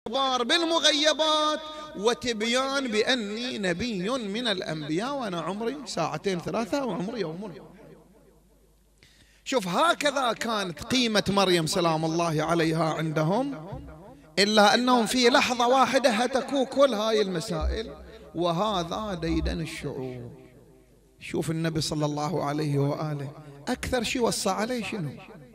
وإخبار بالمغيبات وتبيان بأني نبي من الأنبياء وأنا عمري 2 3 وعمري يوم. شوف هكذا كانت قيمة مريم سلام الله عليها عندهم، إلا أنهم في لحظة واحدة هتكوا كل هاي المسائل، وهذا ديدن الشعوب. شوف النبي صلى الله عليه وآله أكثر شيء وصى عليه شنو؟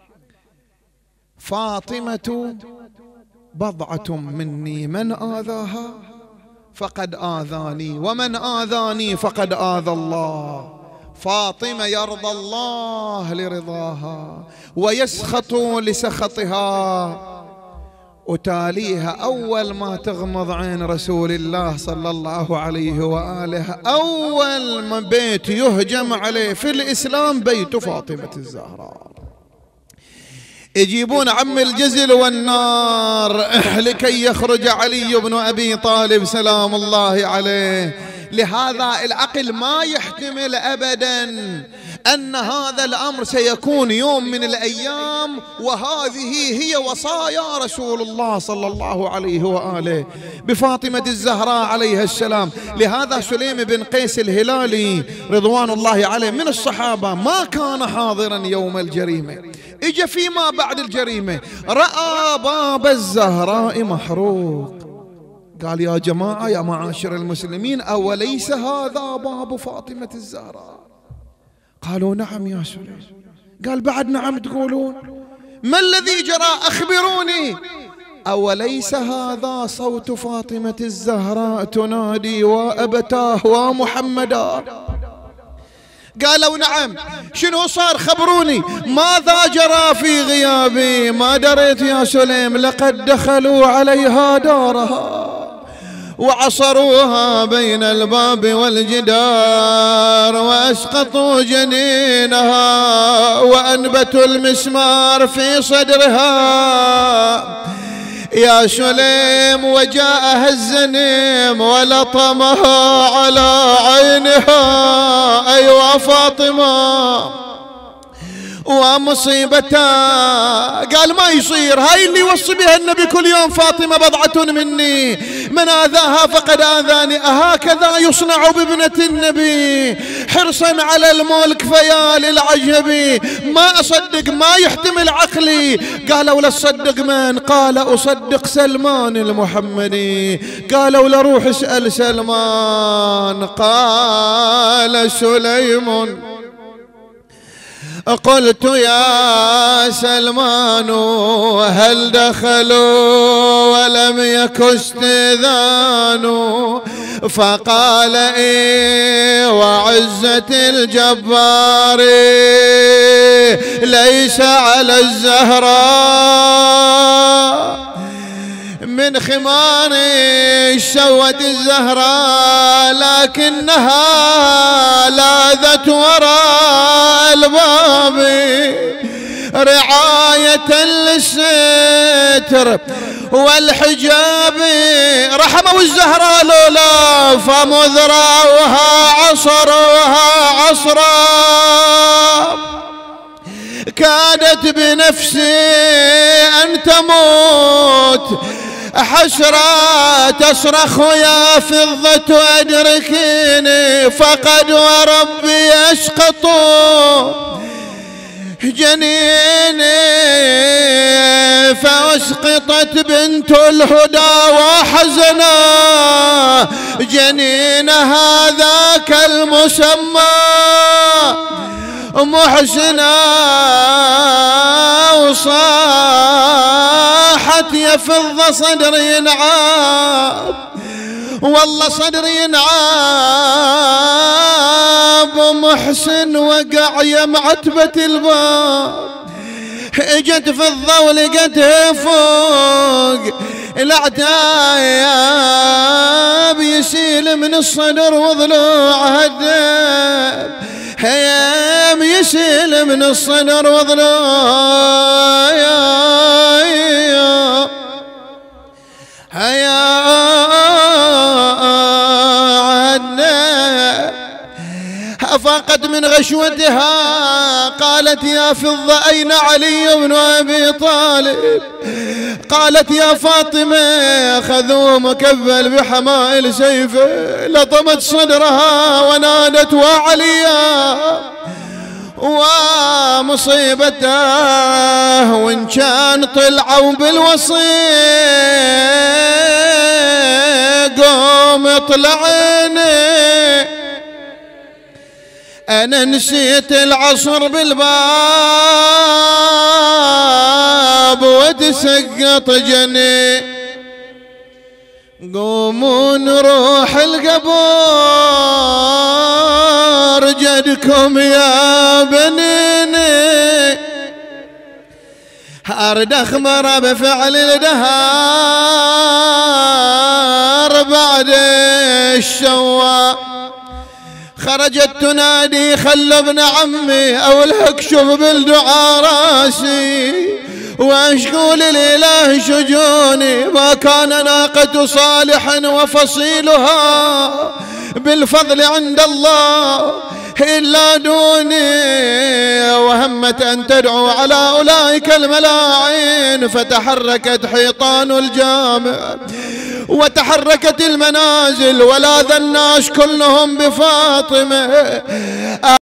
فاطمة بضعة مني، من آذاها فقد آذاني، ومن آذاني فقد آذى الله. فاطمة يرضى الله لرضاها ويسخط لسخطها، وتاليها أول ما تغمض عين رسول الله صلى الله عليه وآله أول ما بيت يهجم عليه في الإسلام بيت فاطمة الزهراء. يجيبون عم الجزل والنار لكي يخرج علي بن أبي طالب سلام الله عليه. لهذا العقل ما يحتمل أبدا أن هذا الأمر سيكون يوم من الأيام وهذه هي وصايا رسول الله صلى الله عليه وآله بفاطمة الزهراء عليها السلام. لهذا سليم بن قيس الهلالي رضوان الله عليه من الصحابة ما كان حاضرا يوم الجريمة، اجى فيما بعد الجريمة رأى باب الزهراء محروق، قال يا جماعة يا معاشر المسلمين أوليس هذا باب فاطمة الزهراء؟ قالوا نعم يا سليم. قال بعد نعم تقولون؟ ما الذي جرى أخبروني. أوليس هذا صوت فاطمة الزهراء تنادي وأبتاه ومحمدا؟ قالوا نعم. شنو صار خبروني، ماذا جرى في غيابي؟ ما دريت يا سليم، لقد دخلوا عليها دارها وعصروها بين الباب والجدار وأسقطوا جنينها وأنبتوا المسمار في صدرها يا سليم، وجاءها الزنيم ولطمها على عينها. أيوة فاطمة ومصيبتها. قال ما يصير، هاي اللي يوصي بها النبي كل يوم، فاطمة بضعة مني من آذاها فقد آذاني. أهكذا يصنع بابنة النبي حرصا على الملك؟ فيا للعجب، ما أصدق، ما يحتمل عقلي. قالوا لا من؟ قال أصدق سلمان المحمدي. قالوا لروح اسأل سلمان. قال سليم قلت يا سلمان هل دخلوا ولم يك استئذان؟ فقال إيه وعزة الجبار ليس على الزهراء من خمار شوت الزهراء، لكنها لاذت وراء الباب رعاية للستر والحجاب. رحموا الزهراء لولا فمذ راوها عصروها عصرا، كادت بنفسي أن تموت حسرة تصرخ يا فضة أدركيني، فقد وربي أسقط جنيني. فأسقطت بنت الهدى وحزنا جنين هذاك المسمى محسنا، وصاحت يا فضة صدري ينعاب، والله صدري ينعاب. محسن وقع يا معتبة الباب، اجت فضة ولقتها فوق العتاب يسيل من الصدر وضلوعها الدب، هيام يسيل من الصدر وضلوعها هيا أفاقت من غشوتها. قالت يا فضة أين علي بن أبي طالب؟ قالت يا فاطمة خذوا مكفل بحمائل سيفه، لطمت صدرها ونادت وعليا ومصيبته، وإن كان طلعوا بالوصي قوم اطلعيني، أنا نسيت العصر بالباب وتسقط جني، قوموا نروح القبور جدكم يا بنيني، أرد أخبر بفعل الدهار بعد الشوا، خرجت تنادي خل ابن عمي أو اكشف بالدعاء راسي، واشكو للإله شجوني، ما كان ناقة صالح وفصيلها بالفضل عند الله إلا دوني، وهمت أن تدعو على أولئك الملاعين، فتحركت حيطان الجامع وتحركت المنازل، ولاذ الناس كلهم بفاطمة.